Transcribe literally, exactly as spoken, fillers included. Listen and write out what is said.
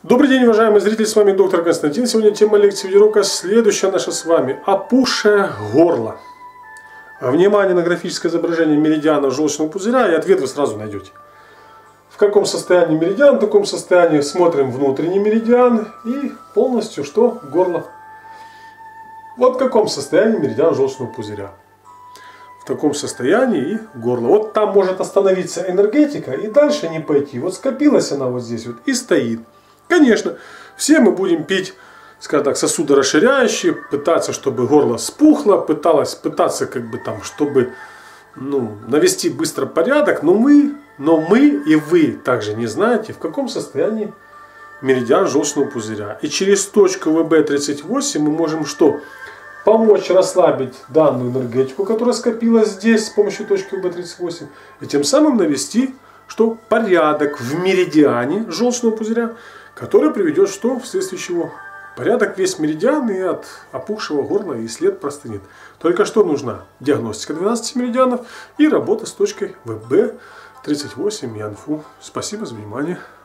Добрый день, уважаемые зрители, с вами доктор Константин. Сегодня тема лекции видеоурока следующая наша с вами. Опухшее горло. Внимание на графическое изображение меридиана желчного пузыря, и ответ вы сразу найдете. В каком состоянии меридиан, в таком состоянии смотрим внутренний меридиан и полностью что? Горло. Вот в каком состоянии меридиан желчного пузыря. В таком состоянии и горло. Вот там может остановиться энергетика и дальше не пойти. Вот скопилась она вот здесь вот и стоит. Конечно, все мы будем пить, скажем так, сосудорасширяющие, пытаться, чтобы горло спухло, пыталась, пытаться, как бы там, чтобы ну, навести быстро порядок, но мы, но мы и вы также не знаете, в каком состоянии меридиан желчного пузыря. И через точку вэ бэ тридцать восемь мы можем что? Помочь расслабить данную энергетику, которая скопилась здесь с помощью точки вэ бэ тридцать восемь, и тем самым навести что? Порядок в меридиане желчного пузыря, который приведет что? Вследствие чего? Порядок весь меридиан, и от опухшего горла и след простынет. Только что нужна диагностика двенадцати меридианов и работа с точкой вэ бэ тридцать восемь и АНФУ. Спасибо за внимание.